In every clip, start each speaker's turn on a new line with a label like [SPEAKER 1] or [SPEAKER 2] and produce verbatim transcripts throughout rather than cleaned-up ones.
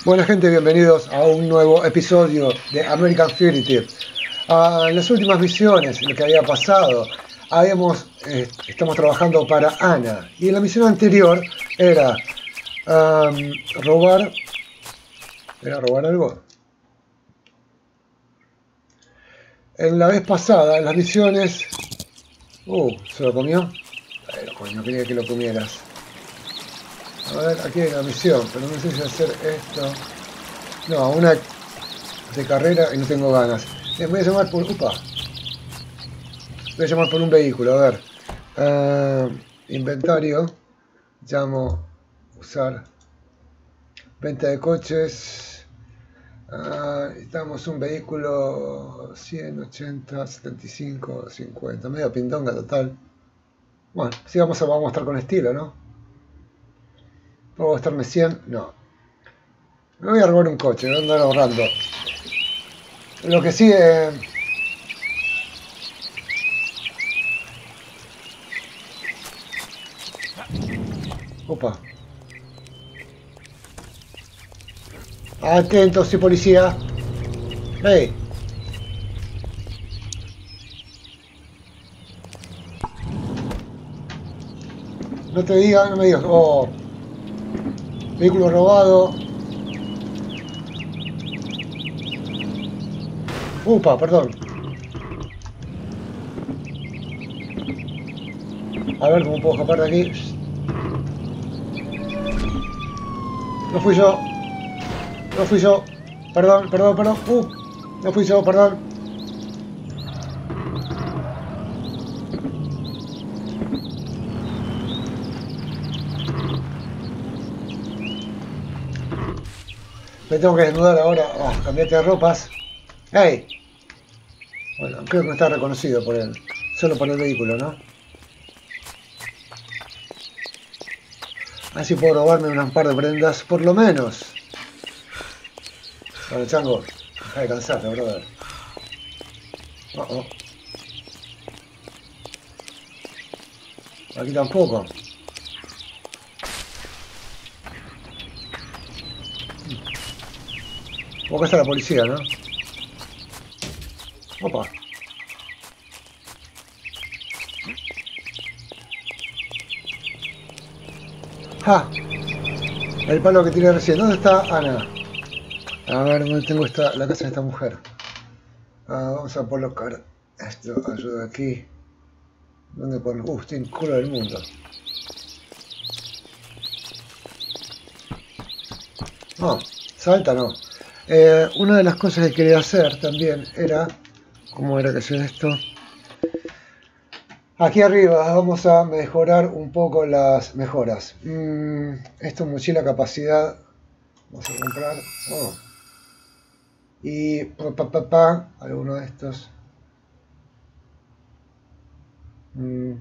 [SPEAKER 1] Buena gente, bienvenidos a un nuevo episodio de American Fugitive. Uh, en las últimas misiones, lo que había pasado, habíamos, eh, estamos trabajando para Ana. Y en la misión anterior era um, robar... ¿Era robar algo? En la vez pasada, en las misiones... Uh, ¿se lo comió? Pero coño, quería que lo comieras. A ver, aquí hay una misión, pero no sé si hacer esto. No, una de carrera y no tengo ganas. Les voy a llamar por... Upa. Voy a llamar por un vehículo, a ver. Uh, inventario. Llamo. Usar. Venta de coches. Uh, necesitamos un vehículo cien, ochenta, setenta y cinco, cincuenta. Medio pindonga total. Bueno, sí, vamos a, vamos a estar con estilo, ¿no? ¿Puedo gastarme cien? No. Me voy a robar un coche, voy a andar ahorrando. Lo que sí... Eh... Opa. Atento, soy policía. Hey. No te digas, no me digas. Oh. Vehículo robado. Upa, perdón. A ver cómo puedo escapar de aquí. No fui yo. No fui yo. Perdón, perdón, perdón. Uh, no fui yo, perdón. Me tengo que desnudar ahora. Oh, cambiate de ropas. ¡Hey! Bueno, creo que no está reconocido por él. Solo por el vehículo, ¿no? Así puedo robarme unas par de prendas, por lo menos. Bueno, chango, deja de cansarte, brother. Oh, oh. Aquí tampoco. Oh, acá está la policía, ¿no? Opa. ¡Ja! El palo que tiré recién. ¿Dónde está Ana? A ver, ¿dónde tengo esta, la casa de esta mujer? Ah, vamos a colocar esto. Ayuda aquí. ¿Dónde poner? Uh, estoy en culo del mundo. No, salta no. Eh, una de las cosas que quería hacer también era... ¿Cómo era que hacía esto? Aquí arriba vamos a mejorar un poco las mejoras. Mm, esto mochila capacidad. Vamos a comprar. Oh. Y pa, pa, pa, pa, alguno de estos. Mm.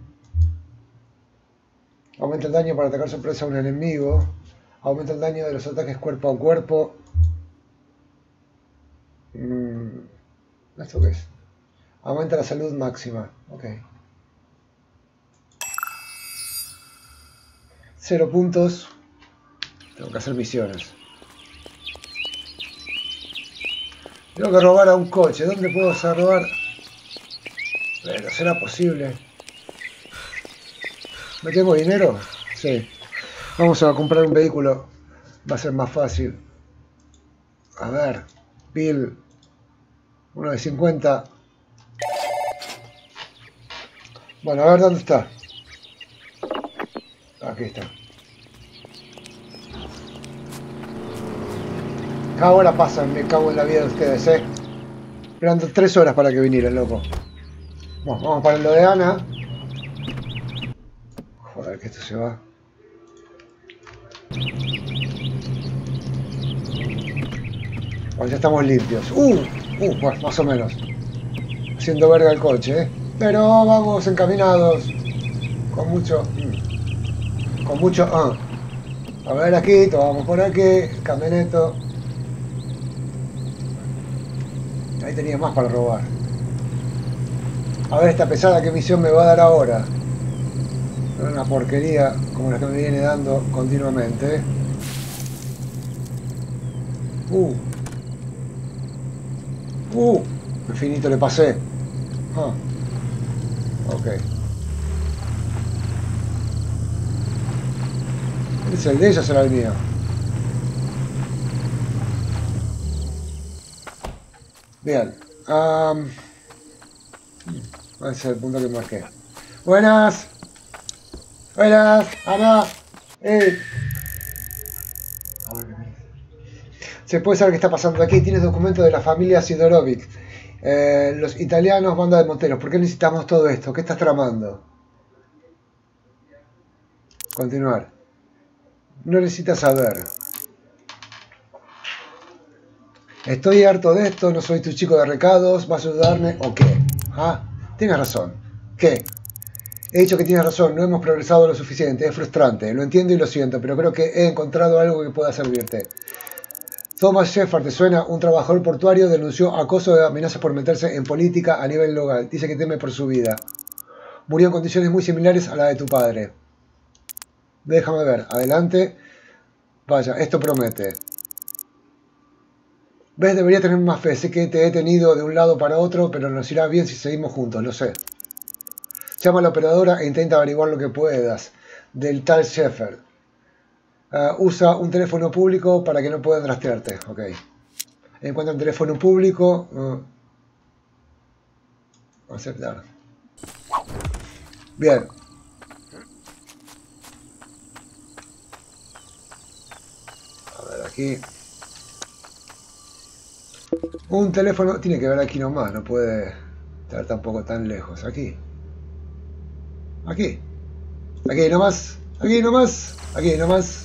[SPEAKER 1] Aumenta el daño para atacar sorpresa a un enemigo. Aumenta el daño de los ataques cuerpo a cuerpo. Mm. ¿Esto qué es? Aumenta la salud máxima. Ok. Cero puntos. Tengo que hacer misiones. Tengo que robar a un coche. ¿Dónde puedo hacer robar? Pero será posible. ¿Me tengo dinero? Sí. Vamos a comprar un vehículo. Va a ser más fácil. A ver. Bill. Uno de cincuenta. Bueno, a ver dónde está. Aquí está. Ahora pasan, me cago en la vida de ustedes, eh. Esperando tres horas para que vinieran, loco. Bueno, vamos para lo de Ana. Joder, que esto se va. Bueno, ya estamos limpios. Uh, uh, bueno, más o menos. Haciendo verga el coche, eh. Pero vamos encaminados. Con mucho... Mm, con mucho... Ah. A ver aquí, tomamos por aquí. Camioneto. Ahí tenía más para robar. A ver esta pesada, ¿qué misión me va a dar ahora? Una porquería como la que me viene dando continuamente. Uh. Uh. Infinito le pasé. Ah. Ok. ¿Es el de ella o será el mío? Bien. Um, ese es el punto que marqué. Buenas. Buenas. Ana. Hey. A ver, se puede saber qué está pasando aquí. Tienes documentos de la familia Sidorovic. Eh, los italianos, banda de moteros. ¿Por qué necesitamos todo esto? ¿Qué estás tramando? Continuar. No necesitas saber. Estoy harto de esto, no soy tu chico de recados, ¿vas a ayudarme o qué? Ah, tienes razón. ¿Qué? He dicho que tienes razón, no hemos progresado lo suficiente, es frustrante, lo entiendo y lo siento, pero creo que he encontrado algo que pueda servirte. Thomas Shepard, ¿te suena? Un trabajador portuario denunció acoso de amenazas por meterse en política a nivel local. Dice que teme por su vida. Murió en condiciones muy similares a la de tu padre. Déjame ver, adelante. Vaya, esto promete. ¿Ves? Debería tener más fe. Sé que te he tenido de un lado para otro, pero nos irá bien si seguimos juntos, lo sé. Llama a la operadora e intenta averiguar lo que puedas del tal Shepard. Uh, usa un teléfono público para que no puedan rastrearte. Ok. Encuentra un teléfono público. Uh, aceptar. Bien. A ver, aquí. Un teléfono. Tiene que ver aquí nomás. No puede estar tampoco tan lejos. Aquí. Aquí. Aquí nomás. Aquí nomás. Aquí nomás.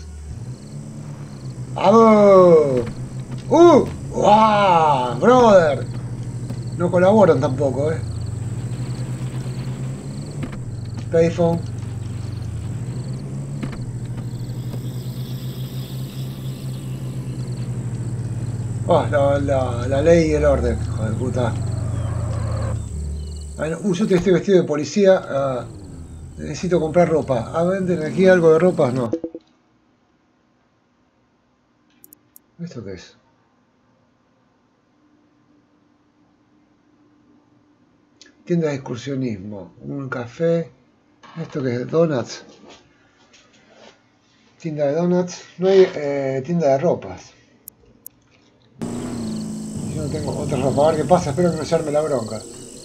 [SPEAKER 1] ¡Vamos! ¡Uh! ¡Wow! ¡Brother! No colaboran tampoco, ¿eh? Payphone. Oh, la, la, la ley y el orden, hijo de puta. Bueno, uh, yo estoy vestido de policía. Uh, necesito comprar ropa. Ah, ¿venden aquí algo de ropa? No. ¿Esto qué es? Tienda de excursionismo. Un café. ¿Esto qué es? Donuts. Tienda de donuts. No hay eh, tienda de ropas. Yo no tengo otra ropa. A ver qué pasa. Espero que no se arme la bronca.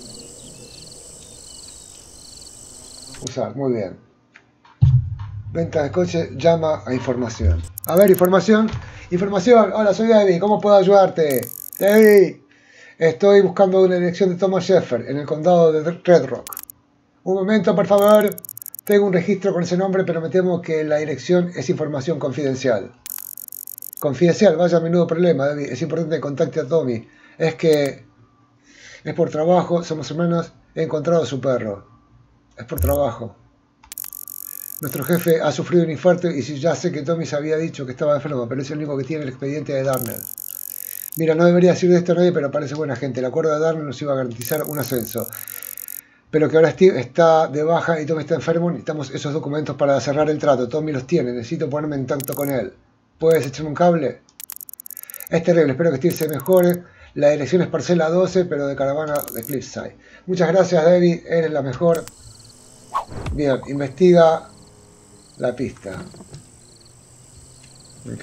[SPEAKER 1] Usar. Muy bien. Venta de coche. Llama a información. A ver, información. Información. Hola, soy David. ¿Cómo puedo ayudarte? David. Estoy buscando una dirección de Thomas Shepard en el condado de Red Rock. Un momento, por favor. Tengo un registro con ese nombre, pero me temo que la dirección es información confidencial. Confidencial, vaya a menudo problema, David. Es importante que contacte a Tommy. Es que... Es por trabajo, somos hermanos. He encontrado a su perro. Es por trabajo. Nuestro jefe ha sufrido un infarto y si ya sé que Tommy se había dicho que estaba enfermo, pero es el único que tiene el expediente de Darnell. Mira, no debería decir de esto a nadie, pero parece buena gente. El acuerdo de Darnell nos iba a garantizar un ascenso. Pero que ahora Steve está de baja y Tommy está enfermo, necesitamos esos documentos para cerrar el trato. Tommy los tiene, necesito ponerme en contacto con él. ¿Puedes echarme un cable? Es terrible, espero que Steve se mejore. La dirección es parcela doce, pero de caravana de Cliffside. Muchas gracias, David, eres la mejor. Bien, investiga la pista. Ok.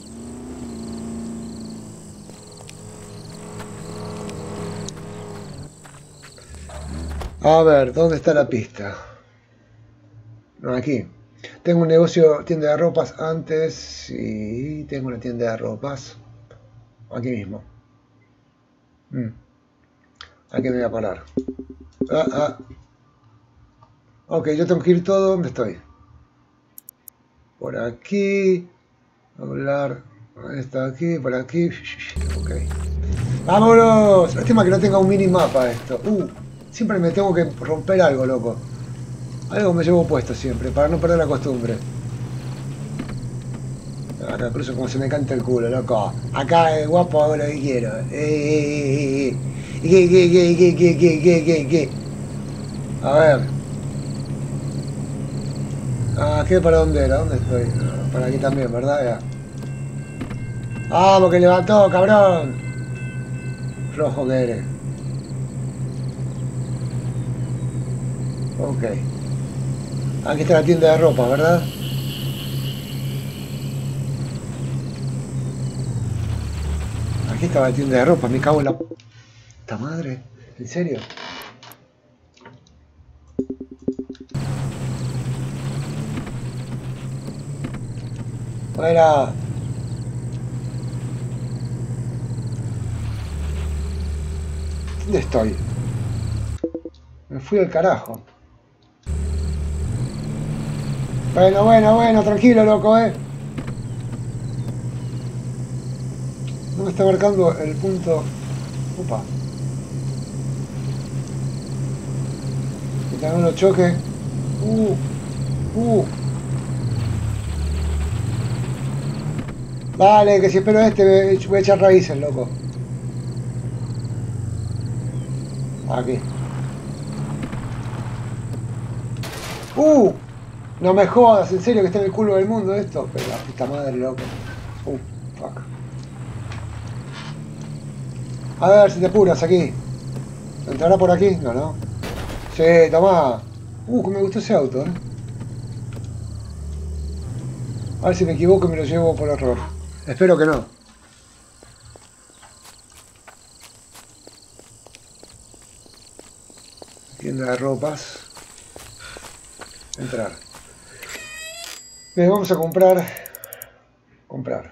[SPEAKER 1] A ver, ¿dónde está la pista? No, aquí. Tengo un negocio, tienda de ropas antes. Sí, tengo una tienda de ropas. Aquí mismo. Mm. Aquí me voy a parar. Ah, ah. Ok, yo tengo que ir todo. ¿Dónde estoy? Por aquí. Hablar. Está aquí, por aquí. Ok. ¡Vámonos! Lástima que no tenga un minimapa esto. Uh. Siempre me tengo que romper algo, loco. Algo me llevo puesto siempre, para no perder la costumbre. Acá cruzo como se me canta el culo, loco. Acá, eh, guapo, hago lo que quiero. Eh, eh, eh, eh. ¿Y qué, qué, qué, qué, qué, qué, qué, qué, qué? A ver. Ah, ¿qué para dónde era? ¿Dónde estoy? Ah, para aquí también, ¿verdad? Ya. Vamos, que levantó, cabrón. Rojo que eres. Ok. Aquí está la tienda de ropa, ¿verdad? Aquí estaba la tienda de ropa, me cago en la puta madre. ¿En serio? Fuera. ¿Dónde estoy? Me fui al carajo. Bueno, bueno, bueno, tranquilo, loco, eh. No me está marcando el punto. Opa. Que también lo choque. Uh, uh. Vale, que si espero este voy a echar raíces, loco. Aquí. Uh. No me jodas, en serio que está en el culo del mundo esto. Pero la puta madre, loco. Uh, fuck. A ver si te apuras aquí. ¿Entrará por aquí? No, no. Sí, tomá. Uh, que me gustó ese auto, eh. A ver si me equivoco y me lo llevo por error. Espero que no. Tienda de ropas. Entrar. Bien, vamos a comprar. Comprar.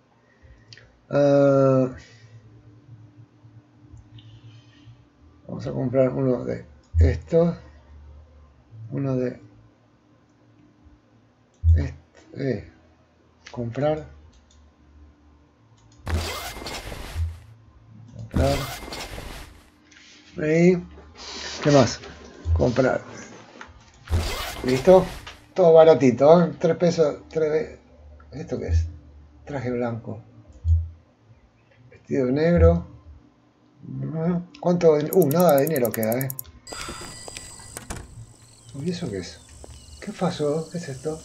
[SPEAKER 1] Uh, vamos a comprar uno de estos. Uno de este. Eh, comprar. Comprar. Y ¿qué más? Comprar. ¿Listo? Todo baratito, ¿eh? tres pesos. tres... ¿Esto qué es? Traje blanco. Vestido negro. ¿Cuánto? Uh, nada de dinero queda, ¿eh? ¿Y eso qué es? ¿Qué pasó? ¿Qué es esto?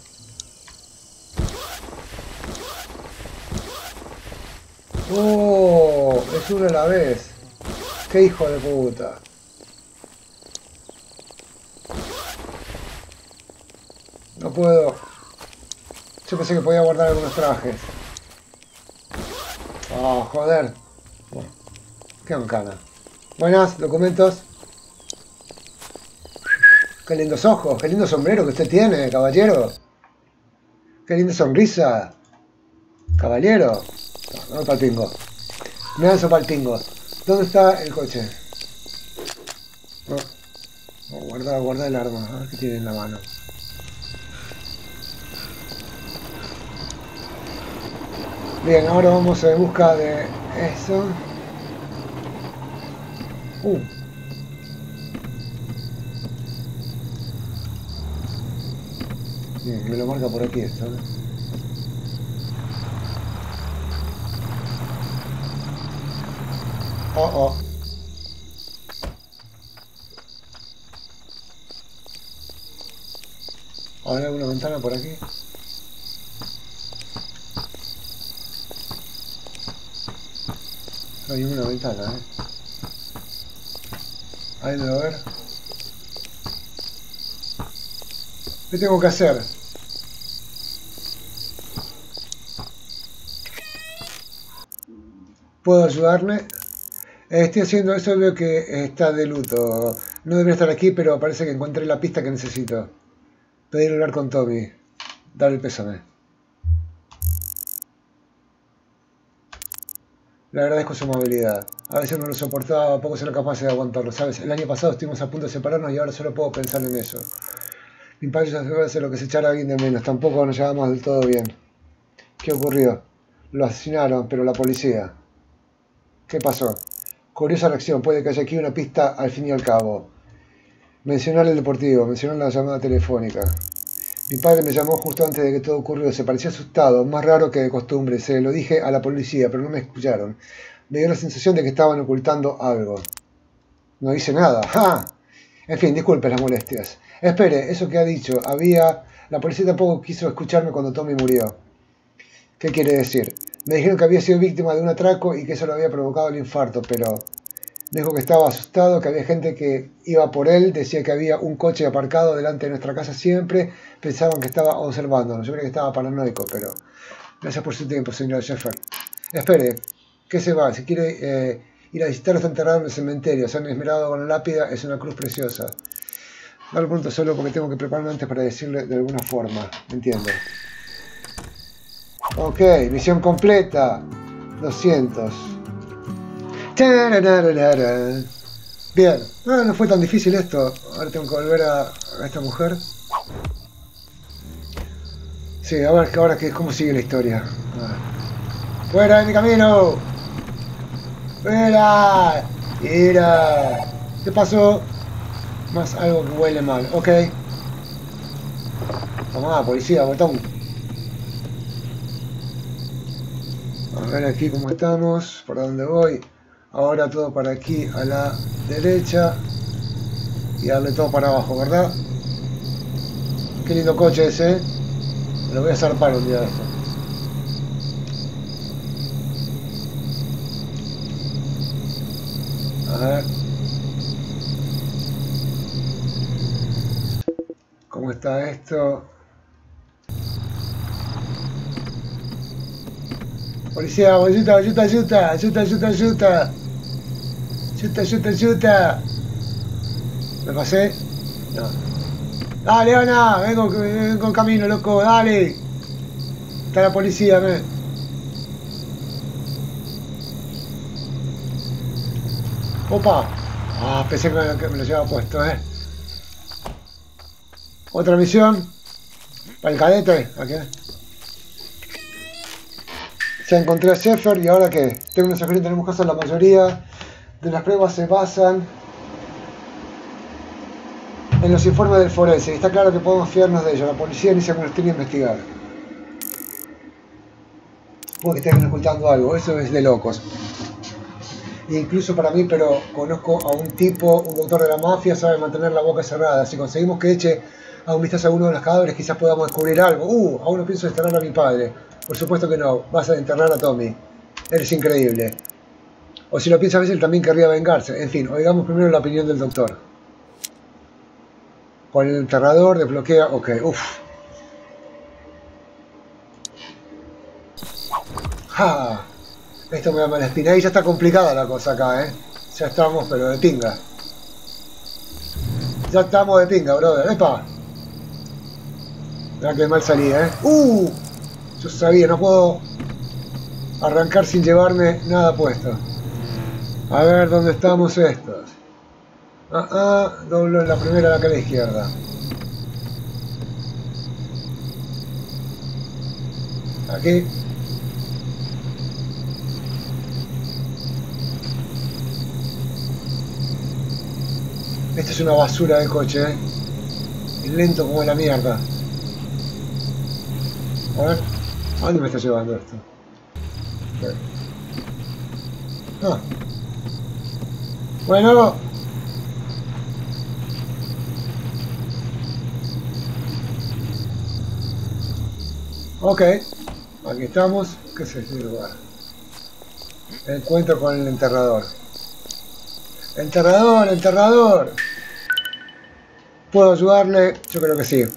[SPEAKER 1] ¡Oh! Es uno a la vez. ¡Qué hijo de puta! No puedo. Yo pensé que podía guardar algunos trajes. ¡Oh, joder! Bueno, qué bancana. Buenas, documentos. Qué lindos ojos, qué lindo sombrero que usted tiene, caballero. Qué linda sonrisa. Caballero. No, no palpingo. Me lanzo palpingo. ¿Dónde está el coche? No. No, guarda, guarda el arma. A ver qué tiene en la mano. Bien, ahora vamos en busca de eso. Uh. Bien, me lo marca por aquí esto, ¿no? Oh, oh. ¿Habrá alguna ventana por aquí? No hay ninguna ventana, ¿eh? Ahí debe haber. ¿Qué tengo que hacer? ¿Puedo ayudarme? Eh, estoy haciendo eso, veo que está de luto. No debería estar aquí, pero parece que encontré la pista que necesito. Pedir hablar con Tommy. Dar el pésame. Le agradezco su amabilidad. A veces no lo soportaba, poco era capaz de aguantarlo, ¿sabes? El año pasado estuvimos a punto de separarnos y ahora solo puedo pensar en eso. Mi padre ya debe hacer lo que se echara a alguien de menos. Tampoco nos llevamos del todo bien. ¿Qué ocurrió? Lo asesinaron, pero la policía. ¿Qué pasó? Curiosa reacción. Puede que haya aquí una pista al fin y al cabo. Mencionar el deportivo. Mencionar la llamada telefónica. Mi padre me llamó justo antes de que todo ocurrió. Se parecía asustado, más raro que de costumbre. Se lo dije a la policía, pero no me escucharon. Me dio la sensación de que estaban ocultando algo. No hice nada. ¡Ja! En fin, disculpe las molestias. Espere, eso que ha dicho. Había... La policía tampoco quiso escucharme cuando Tommy murió. ¿Qué quiere decir? Me dijeron que había sido víctima de un atraco y que eso le había provocado el infarto, pero me dijo que estaba asustado, que había gente que iba por él, decía que había un coche aparcado delante de nuestra casa siempre, pensaban que estaba observándonos. Yo creo que estaba paranoico, pero gracias por su tiempo, señor Sheffer. Espere, ¿qué se va? Si quiere eh, ir a visitar, está enterrado en el cementerio, se han esmerado con la lápida, es una cruz preciosa. No lo pregunto solo porque tengo que prepararme antes para decirle de alguna forma, ¿entiendo? Ok, misión completa. doscientos. Bien, no, no fue tan difícil esto. Ahora tengo que volver a, a esta mujer. Sí, a ver ahora que, cómo sigue la historia. ¡Fuera de mi camino! ¡Fuera! ¡Mira! ¿Qué pasó? Más algo que huele mal. Ok. Tomá, policía, botón. A ver aquí cómo estamos, por dónde voy. Ahora todo para aquí a la derecha. Y darle todo para abajo, ¿verdad? Qué lindo coche ese, ¿eh? Me lo voy a zarpar un día de esto. A ver. ¿Cómo está esto? Policía, ayuda, ayuda, ayuda, ayuda, ayuda, ayuda. Ayuda, ayuda, ayuda. ¿Me pasé? No. Dale, Ana, vengo, vengo en camino, loco, dale. Está la policía, me. Opa. Ah, pensé que me, que me lo llevaba puesto, eh. Otra misión. Para el cadete, aquí. Ya encontré a Sheffer y ahora qué. Tengo una sugerencia, tenemos que hacer la mayoría de las pruebas se basan en los informes del forense y está claro que podemos fiarnos de ellos. La policía ni se molestaría a investigar. Puede que estén ocultando algo, eso es de locos. E incluso para mí, pero conozco a un tipo, un doctor de la mafia, sabe mantener la boca cerrada. Si conseguimos que eche a un vistazo a uno de los cadáveres, quizás podamos descubrir algo. Uh, aún no pienso desterrar a mi padre. Por supuesto que no, vas a enterrar a Tommy. Eres increíble. O si lo piensa a veces, él también querría vengarse. En fin, oigamos primero la opinión del doctor. Con el enterrador, desbloquea... Ok, uff. ¡Ja! Esto me da mala espina. Ahí ya está complicada la cosa acá, ¿eh? Ya estamos, pero de pinga. Ya estamos de pinga, brother. ¡Epa! Mirá que mal salí, ¿eh? ¡Uh! Yo sabía, no puedo arrancar sin llevarme nada puesto. A ver, ¿dónde estamos estos? Ah, ah, doblo en la primera acá a la izquierda. Aquí. Este es una basura de coche, ¿eh? Es lento como la mierda. A ver, ¿a dónde me está llevando esto? Okay. Ah. Bueno. Ok. Aquí estamos. ¿Qué es este lugar? Encuentro con el enterrador. Enterrador, enterrador. ¿Puedo ayudarle? Yo creo que sí.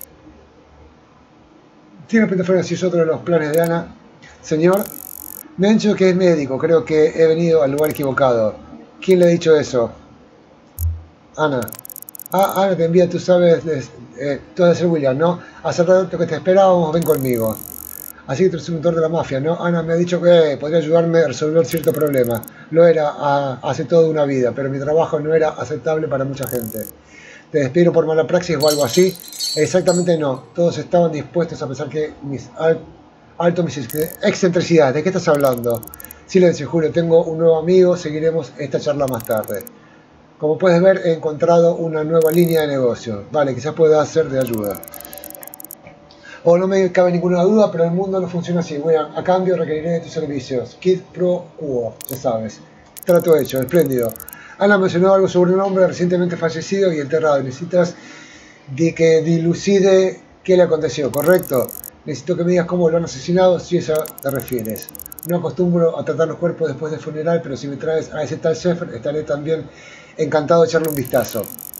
[SPEAKER 1] Tiene pinta si es otro de los planes de Ana. Señor, me han dicho que es médico. Creo que he venido al lugar equivocado. ¿Quién le ha dicho eso? Ana. Ah, Ana te envía, tú sabes, eh, tú has de ser William, ¿no? Hace rato que te esperábamos, ven conmigo. Así que tú eres un doctor de la mafia, ¿no? Ana me ha dicho que podría ayudarme a resolver cierto problema. Lo era a, hace toda una vida, pero mi trabajo no era aceptable para mucha gente. ¿Te despido por mala praxis o algo así? Exactamente no. Todos estaban dispuestos a pensar que mis al, alto mis excentricidades. ¿De qué estás hablando? Silencio, Julio. Tengo un nuevo amigo. Seguiremos esta charla más tarde. Como puedes ver, he encontrado una nueva línea de negocio. Vale, quizás pueda ser de ayuda. O no me cabe ninguna duda, pero el mundo no funciona así. Bueno, a cambio requeriré de tus servicios. Quid pro quo, ya sabes. Trato hecho, espléndido. Ana mencionó algo sobre un hombre recientemente fallecido y enterrado. Necesitas de que dilucide qué le aconteció, ¿correcto? Necesito que me digas cómo lo han asesinado, si a eso te refieres. No acostumbro a tratar los cuerpos después del funeral, pero si me traes a ese tal Sheffer, estaré también encantado de echarle un vistazo.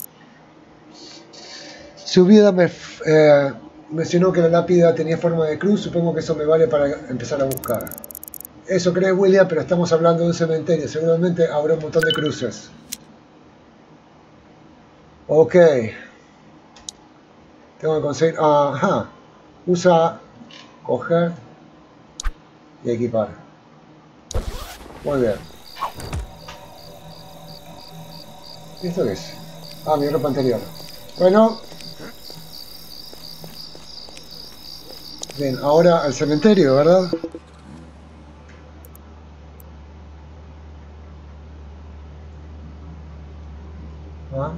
[SPEAKER 1] Su viuda me eh, mencionó que la lápida tenía forma de cruz, supongo que eso me vale para empezar a buscar. Eso cree William, pero estamos hablando de un cementerio, seguramente habrá un montón de cruces. Ok. Tengo que conseguir... Ajá. Usa... Coger... Y equipar. Muy bien. ¿Esto qué es? Ah, mi ropa anterior. Bueno. Bien, ahora al cementerio, ¿verdad? ¿Ah?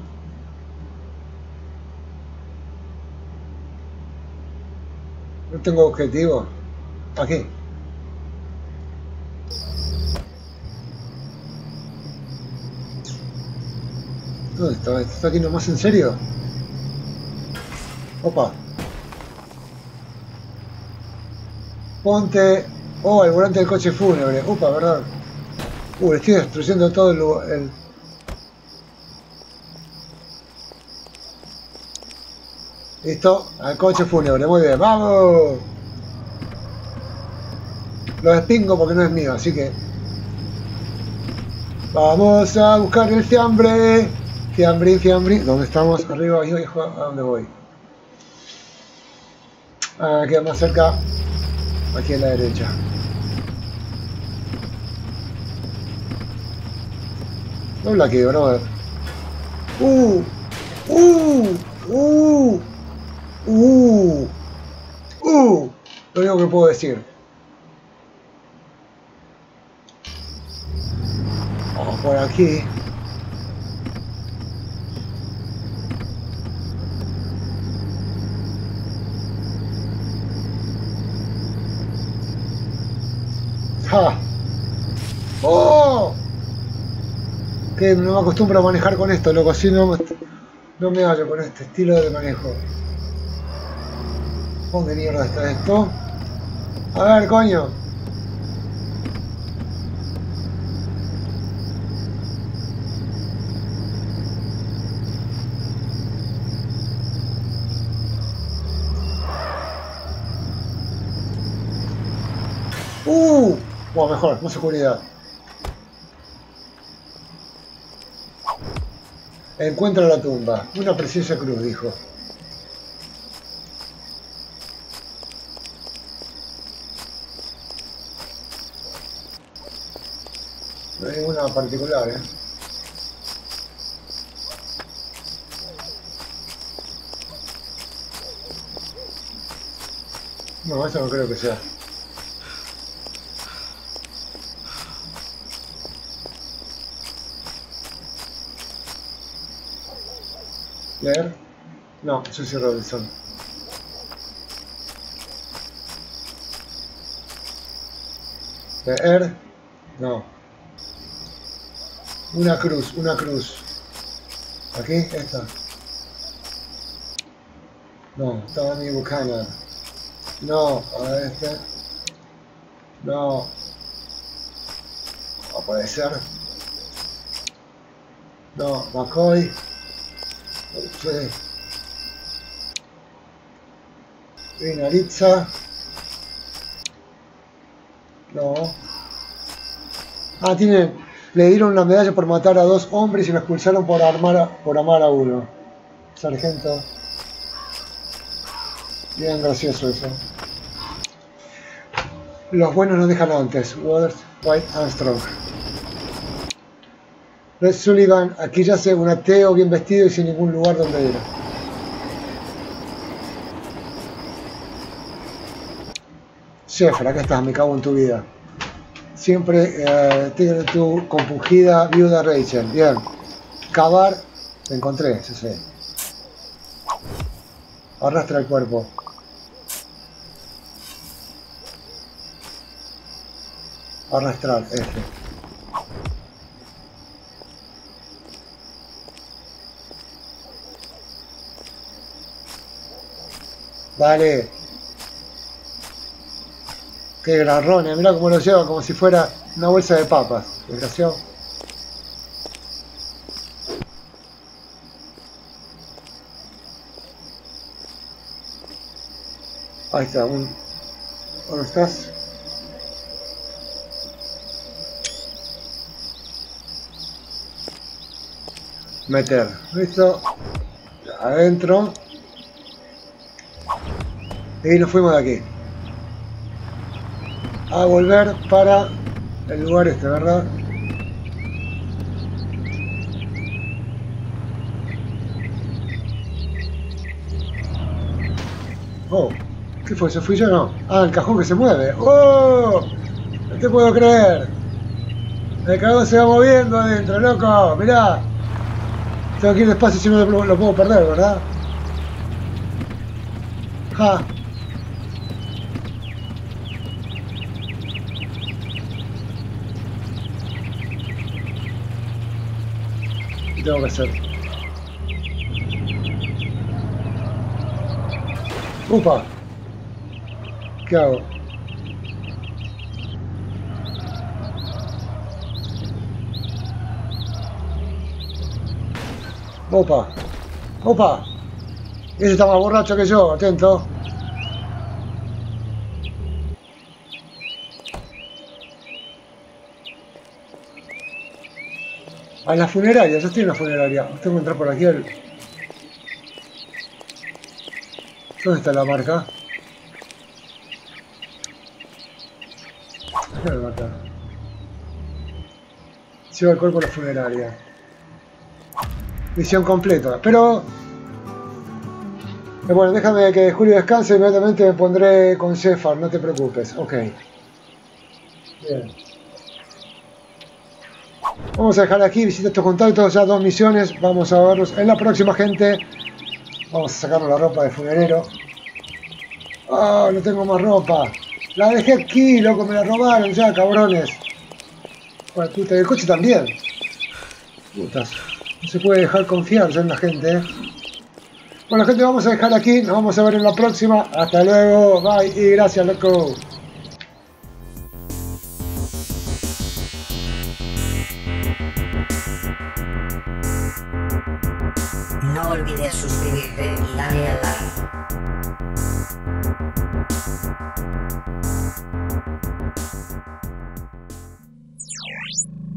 [SPEAKER 1] No tengo objetivo. Aquí. ¿Dónde está? ¿Está aquí nomás en serio? Opa. Ponte... Oh, el volante del coche fúnebre. Opa, ¿verdad? Uh, le estoy destruyendo todo el... lugar, el... Listo. Al coche fúnebre. Muy bien. ¡Vamos! Lo despingo porque no es mío, así que... Vamos a buscar el fiambre. Fiambrín, fiambrín. ¿Dónde estamos? Arriba, hijo. ¿A dónde voy? Ah, queda más cerca. Aquí a la derecha. Dobla aquí, brother. Uh, uh, uh, uh, uh. Lo único que puedo decir. Vamos por aquí. ¡Ja! ¡Oh! Que no me acostumbro a manejar con esto, loco. Así no, no me hallo con este estilo de manejo. ¿Dónde mierda está esto? A ver, coño. ¡Uh! Bueno, mejor, más seguridad. Encuentra la tumba. Una preciosa cruz, dijo. No hay ninguna particular, ¿eh? No, eso no creo que sea. ¿Leer? No, eso sí, Robinson. ¿Leer? No. Una cruz, una cruz. ¿Aquí? Esta. No, Tony Buchanan. No, a ver este. No. No puede ser. No, McCoy. Sí. Vinaritza. No. Ah, tiene. Le dieron la medalla por matar a dos hombres y lo expulsaron por armar a, por amar a uno. Sargento. Bien gracioso eso. Los buenos no dejan antes. Waters, White, Armstrong. Red Sullivan, aquí yace un ateo bien vestido y sin ningún lugar donde ir. Sheffer, acá estás, me cago en tu vida. Siempre eh, tiene tu compungida viuda Rachel. Bien. Cavar, te encontré, sí, sí. Arrastra el cuerpo. Arrastrar, F. Vale. Qué garrones, mirá cómo lo lleva como si fuera una bolsa de papas. Desgraciado. Ahí está, un... ¿Dónde estás? Meter, listo. Adentro. Y nos fuimos de aquí. A volver para el lugar este, ¿verdad? Oh, ¿qué fue? ¿Se fui yo o no? Ah, el cajón que se mueve. ¡Oh! No te puedo creer. El cajón se va moviendo adentro, loco. Mirá. Tengo que ir despacio si no lo, lo puedo perder, ¿verdad? Ja. ¿Qué tengo que hacer? ¡Upa! ¿Qué hago? ¡Opa! ¡Opa! Ese está más borracho que yo, atento. A la funeraria, yo estoy en la funeraria. Tengo que entrar por aquí. El... ¿Dónde está la marca? ¿Dónde la marca? Lleva el cuerpo a la funeraria. Misión completa. Pero... Eh, bueno, déjame que Julio descanse. Inmediatamente me pondré con Shepard. No te preocupes. Ok. Bien. Vamos a dejar aquí, visita estos contactos, ya dos misiones, vamos a verlos en la próxima, gente. Vamos a sacarnos la ropa de funerero. Ah, oh, no tengo más ropa. La dejé aquí, loco, me la robaron ya, cabrones. Bueno, puta, y el coche también. Putas, no se puede dejar confiar ya en la gente, ¿eh? Bueno, gente, vamos a dejar aquí, nos vamos a ver en la próxima. Hasta luego, bye y gracias, loco.
[SPEAKER 2] No olvides suscribirte y darle al like.